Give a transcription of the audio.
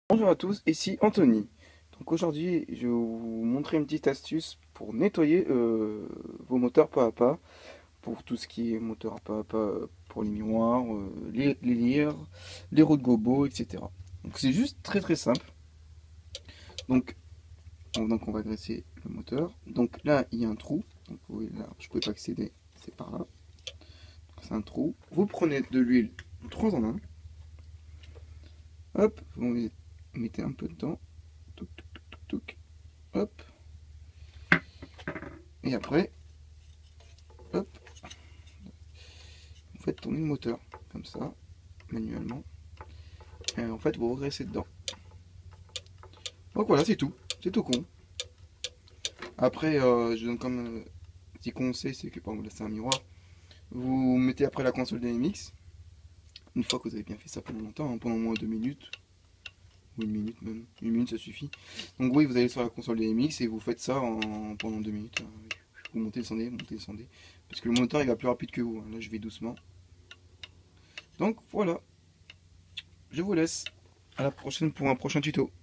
Bonjour à tous, ici Anthony. Donc aujourd'hui, je vais vous montrer une petite astuce pour nettoyer vos moteurs pas à pas, pour tout ce qui est moteur à pas, pour les miroirs, les lyres, les roues de gobo, etc. Donc c'est juste très très simple. Donc on va graisser le moteur. Donc là, il y a un trou. Donc vous voyez, là, je ne pouvais pas accéder, c'est par là. C'est un trou. Vous prenez de l'huile 3 en 1. Hop, vous mettez un peu dedans. Touc, touc, touc, touc, touc. Hop. Et après, hop, vous faites tourner le moteur, comme ça, manuellement. Et en fait, vous regraissez dedans. Donc voilà, c'est tout con. Après, je donne comme petit conseil, c'est que par exemple, là c'est un miroir. Vous mettez après la console DMX. Une fois que vous avez bien fait ça pendant longtemps, hein, pendant au moins 2 minutes, ou 1 minute même, 1 minute ça suffit. Donc oui, vous allez sur la console DMX et vous faites ça pendant 2 minutes. Vous montez, descendez, montez, descendez. Parce que le moteur il va plus rapide que vous. Là je vais doucement. Donc voilà, je vous laisse. À la prochaine pour un prochain tuto.